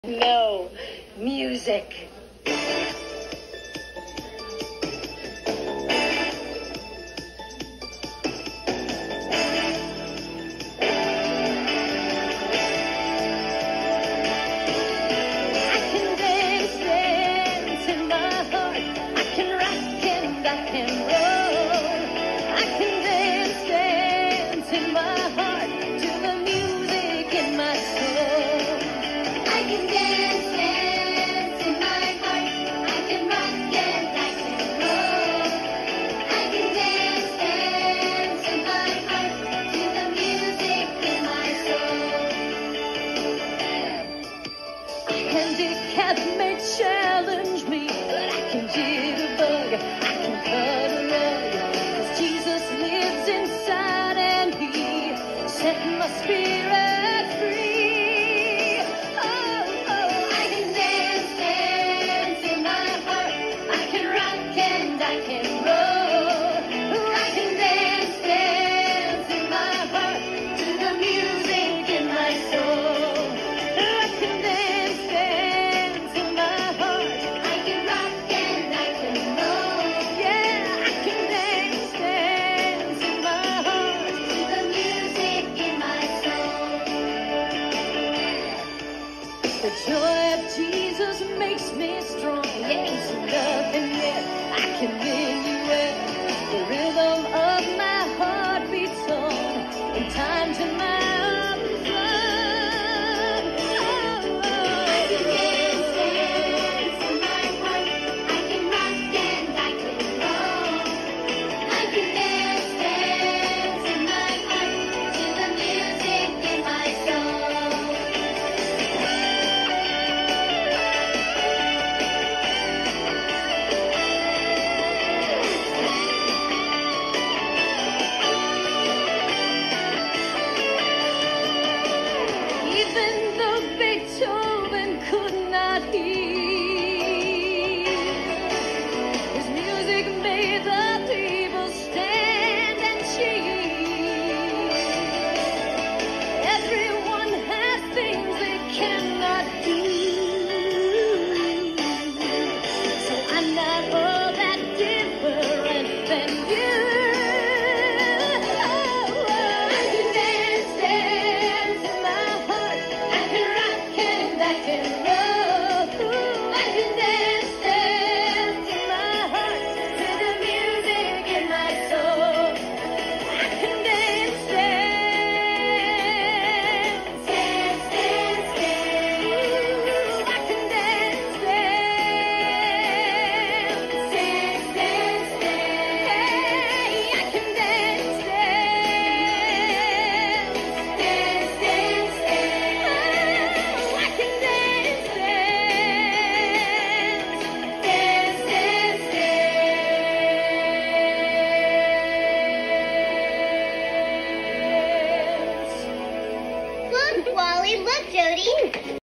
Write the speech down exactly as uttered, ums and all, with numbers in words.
No music. Handicap may challenge me, but I can jitterbug, I can cut a rug, 'cause Jesus lives inside and He set my spirit free. Oh, oh, I can dance, dance in my heart, I can rock and I can roll. Oh, I can dance, dance in my heart to the music in my soul. Oh, I can dance. The joy of Jesus makes me strong. Yes, nothing yet I can win you with. The rhythm of my heart beats on in time to my arms run. Oh, oh. I can dance, dance in my heart. I can rock and I can roll. I can dance, dance in my heart to the music in my soul. Even though Beethoven could not hear, his music made the people stand and cheer. Everyone has things they cannot do, so I'm not all that different than you. Oh, oh, I can dance, dance in my heart. I can rock and I can roll.